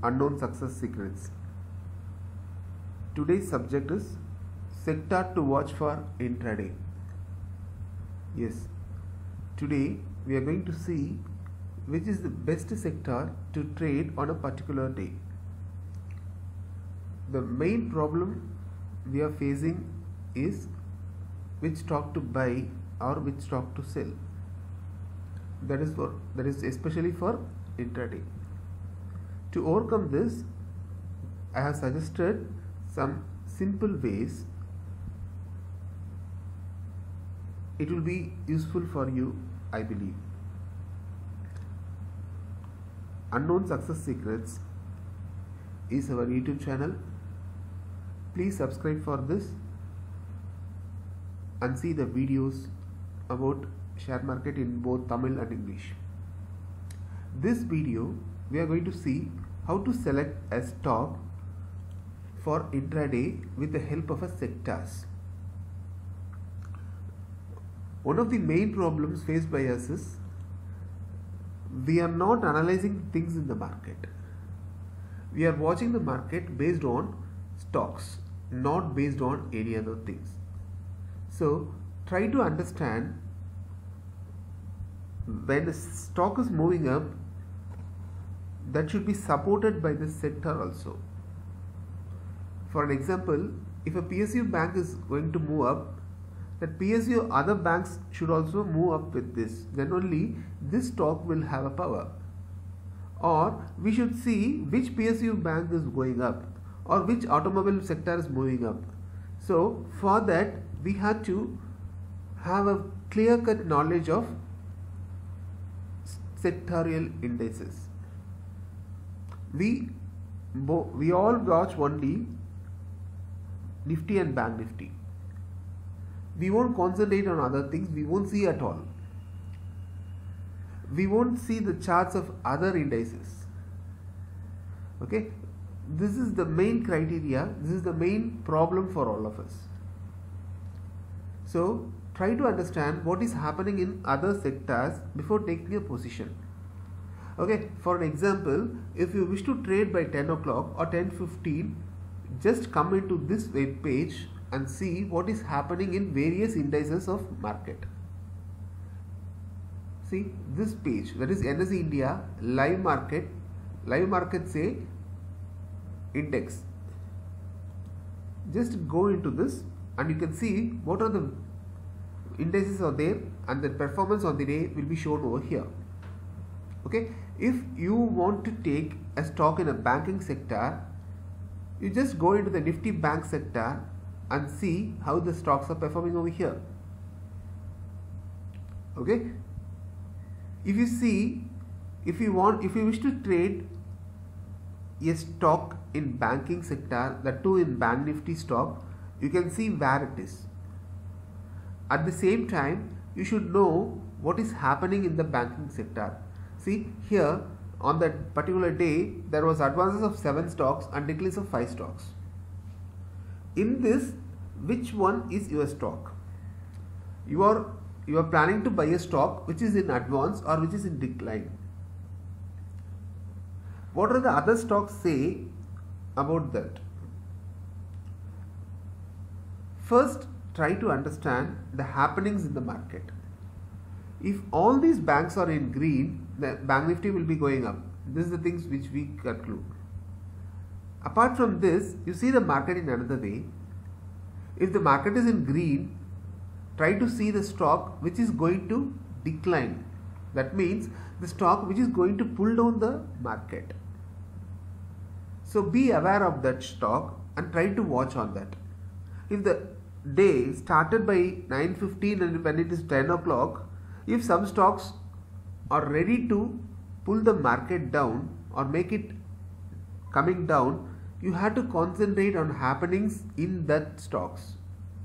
unknown success secrets. Today's subject is sector to watch for intraday. Yes, today we are going to see which is the best sector to trade on a particular day. The main problem we are facing is which stock to buy or which stock to sell. That is especially for intraday. To overcome this, I have suggested some simple ways. It will be useful for you, I believe. Unknown Success Secrets is our YouTube channel. Please subscribe for this and see the videos about share market in both Tamil and English. This video we are going to see how to select a stock for intraday with the help of a sectors. One of the main problems faced by us is we are not analyzing things in the market. We are watching the market based on stocks, not based on any other things. So try to understand when the stock is moving up, that should be supported by the sector also. For an example, if a PSU bank is going to move up, that PSU other banks should also move up with this. Then only this stock will have a power. Or we should see which PSU bank is going up or which automobile sector is moving up. So for that we have to have a clear-cut knowledge of sectorial indices. We all watch only Nifty and Bank Nifty. We won't concentrate on other things, we won't see at all. We won't see the charts of other indices. Okay, this is the main criteria, this is the main problem for all of us. So try to understand what is happening in other sectors before taking a position. Okay, for an example, if you wish to trade by 10 o'clock or 10:15, just come into this web page and see what is happening in various indices of market. See this page, that is NSE India live market say index. Just go into this and you can see what are the indices are there and the performance on the day will be shown over here. Okay, if you want to take a stock in a banking sector, you just go into the Nifty bank sector and see how the stocks are performing over here. Okay, if you see, if you wish to trade a stock in banking sector, that too in Bank Nifty stock, you can see where it is. At the same time, you should know what is happening in the banking sector. See here, on that particular day there was advances of 7 stocks and decrease of 5 stocks. In this, which one is your stock? You are planning to buy a stock which is in advance or which is in decline. What are the other stocks say about that? First, try to understand the happenings in the market. If all these banks are in green, the Bank Nifty will be going up. This is the things which we conclude. Apart from this, you see the market in another way. If the market is in green, try to see the stock which is going to decline. That means the stock which is going to pull down the market. So be aware of that stock and try to watch on that. If the day started by 9:15 and when it is 10 o'clock, if some stocks are ready to pull the market down or make it coming down, you have to concentrate on happenings in that stocks.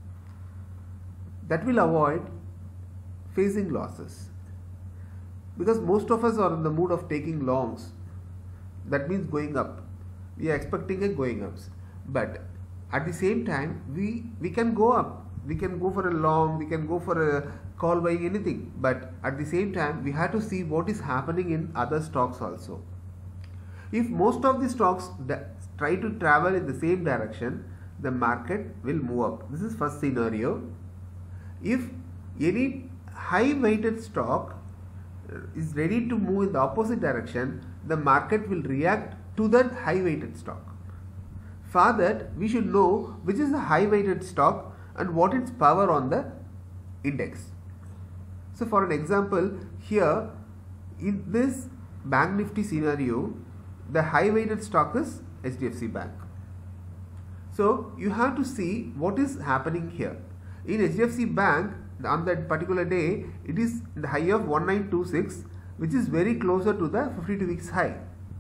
That will avoid facing losses. Because most of us are in the mood of taking longs. That means going up. We are expecting a going ups. But at the same time, we can go up. We can go for a long, we can go for a call buying, anything, but at the same time we have to see what is happening in other stocks also. If most of the stocks try to travel in the same direction, the market will move up. This is first scenario. If any high weighted stock is ready to move in the opposite direction, the market will react to that high weighted stock. For that, we should know which is the high weighted stock and what its power on the index. So for an example, here in this Bank Nifty scenario, the high weighted stock is HDFC Bank. So you have to see what is happening here. In HDFC Bank, on that particular day, it is the high of 1926, which is very closer to the 52 weeks high.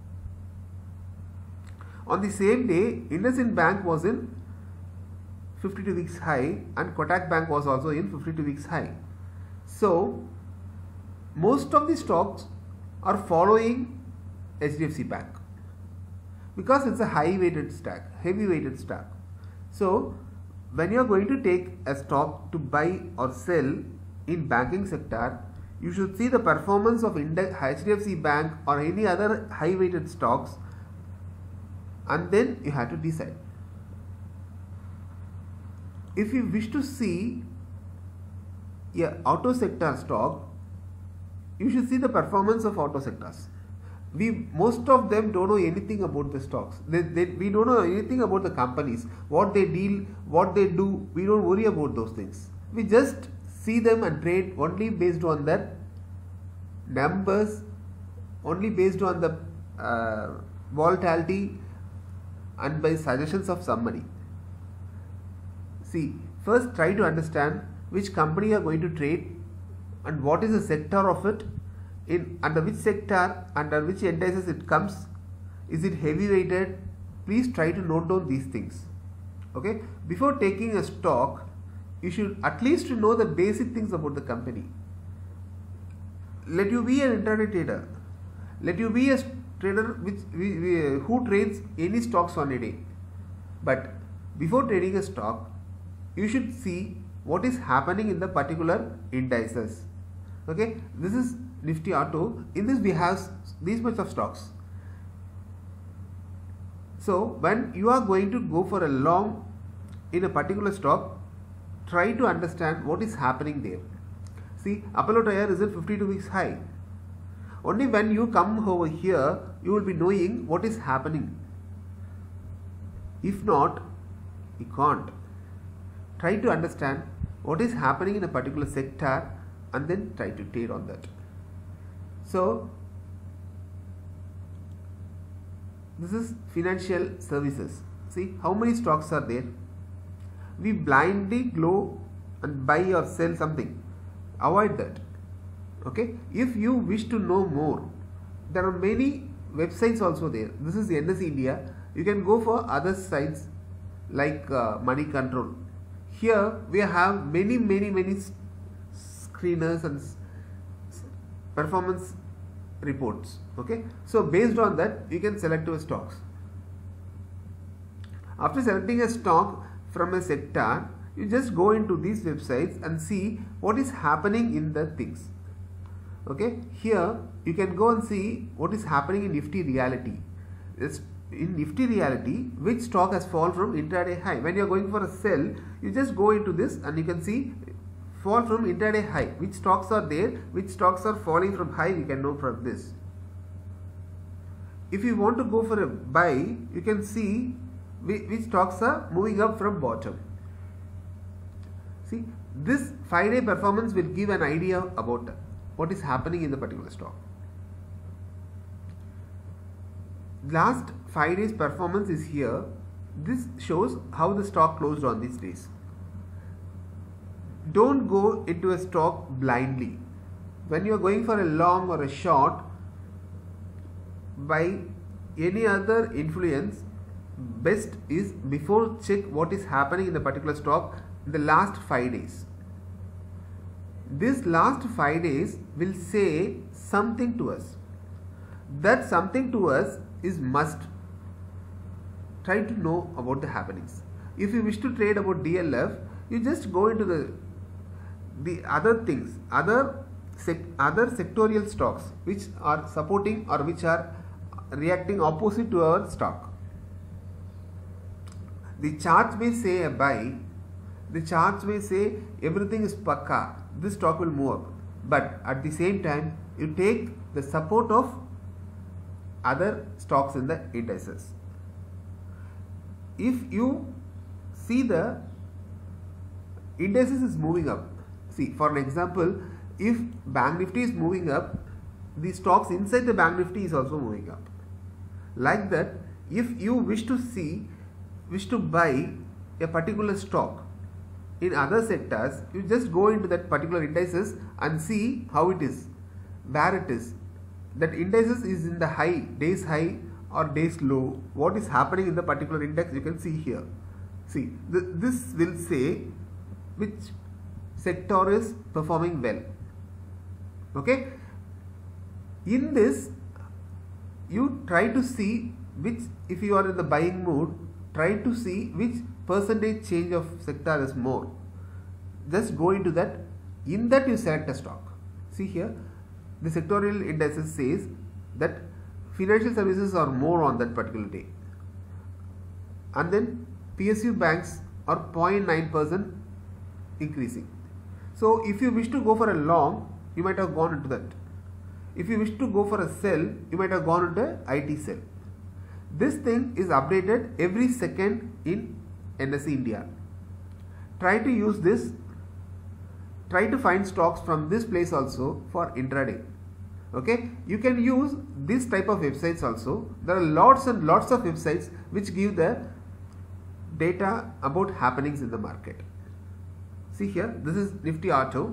On the same day, IndusInd Bank was in 52 weeks high and Kotak Bank was also in 52 weeks high. So most of the stocks are following HDFC Bank because it's a high weighted stock, heavy weighted stock. So when you are going to take a stock to buy or sell in banking sector, you should see the performance of HDFC Bank or any other high weighted stocks, and then you have to decide. If you wish to see a auto sector stock, you should see the performance of auto sectors. Most of them don't know anything about the stocks. We don't know anything about the companies, what they deal, what they do. We don't worry about those things. We just see them and trade only based on their numbers, only based on the volatility and by suggestions of somebody. See, first try to understand which company you are going to trade and what is the sector of it, under which sector, under which indices it comes, is it heavy weighted. Please try to note down these things. Okay, before taking a stock, you should at least know the basic things about the company. Let you be an intraday trader, let you be a trader who trades any stocks on a day, but before trading a stock, you should see what is happening in the particular indices. Okay, this is Nifty Auto. In this we have these much of stocks. So when you are going to go for a long in a particular stock, try to understand what is happening there. See, Apollo Tyre is at 52 weeks high. Only when you come over here, you will be knowing what is happening. If not, you can't. Try to understand what is happening in a particular sector and then try to trade on that. So this is financial services. See how many stocks are there. We blindly go and buy or sell something. Avoid that. Okay, if you wish to know more, there are many websites also there. This is NS India. You can go for other sites like Money Control. Here we have many screeners and performance reports. Okay, so based on that you can select your stocks. After selecting a stock from a sector, you just go into these websites and see what is happening in the things. Okay, here you can go and see what is happening in Nifty Reality. In Nifty Reality, which stock has fallen from intraday high. When you are going for a sell, you just go into this and you can see fall from intraday high. Which stocks are there, which stocks are falling from high, we can know from this. If you want to go for a buy, you can see which stocks are moving up from bottom. See, this 5-day performance will give an idea about what is happening in the particular stock. Last 5 days performance is here. This shows how the stock closed on these days. Don't go into a stock blindly. When you are going for a long or a short by any other influence, best is before check what is happening in the particular stock in the last 5 days. This last 5 days will say something to us. That something to us is must. Try to know about the happenings. If you wish to trade about DLF, you just go into the other things, other sectorial stocks which are supporting or which are reacting opposite to our stock. The charts may say a buy, the charts may say everything is pakka, this stock will move up, but at the same time you take the support of other stocks in the indices. If you see the indices is moving up, see for an example, if Bank Nifty is moving up, the stocks inside the Bank Nifty is also moving up. Like that, if you wish to buy a particular stock in other sectors, you just go into that particular indices and see how it is, where it is. That indices is in the high, days high or days low. What is happening in the particular index, you can see here. See, this will say which sector is performing well. Okay. In this, you try to see which, if you are in the buying mood, try to see which percentage change of sector is more. Just go into that. In that you select a stock. See here, the sectorial indices says that financial services are more on that particular day. And then PSU banks are 0.9% increasing. So if you wish to go for a long, you might have gone into that. If you wish to go for a sell, you might have gone into IT sell. This thing is updated every second in NSE India. Try to use this. Try to find stocks from this place also for intraday. Okay, you can use this type of websites also. There are lots and lots of websites which give the data about happenings in the market. See here, this is Nifty Auto.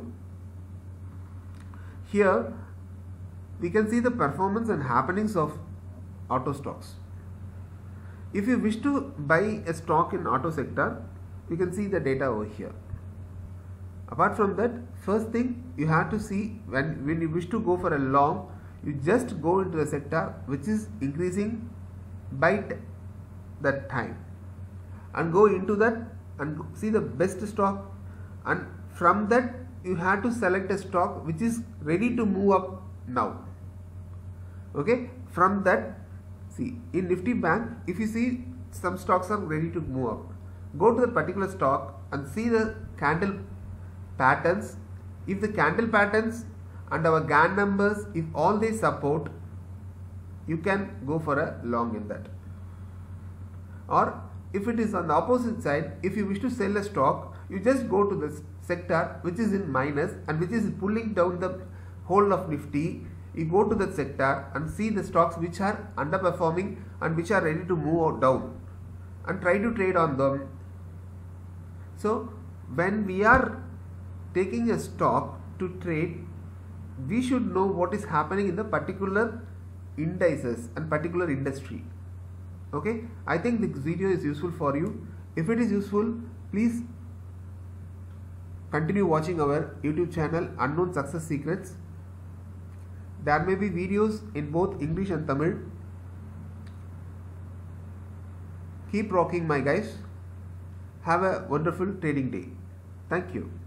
Here we can see the performance and happenings of auto stocks. If you wish to buy a stock in auto sector, you can see the data over here. Apart from that, first thing you have to see, when you wish to go for a long, you just go into the sector which is increasing by that time and go into that and see the best stock, and from that you have to select a stock which is ready to move up now. Okay, from that, see in Nifty Bank, if you see some stocks are ready to move up, go to the particular stock and see the candle patterns. If the candle patterns and our GAN numbers, if all they support, you can go for a long in that. Or if it is on the opposite side, if you wish to sell a stock, you just go to the sector which is in minus and which is pulling down the whole of Nifty. You go to that sector and see the stocks which are underperforming and which are ready to move down and try to trade on them. So when we are taking a stock to trade, we should know what is happening in the particular indices and particular industry. Okay, I think this video is useful for you. If it is useful, please continue watching our YouTube channel Unknown Success Secrets. There may be videos in both English and Tamil. Keep rocking, my guys. Have a wonderful trading day. Thank you.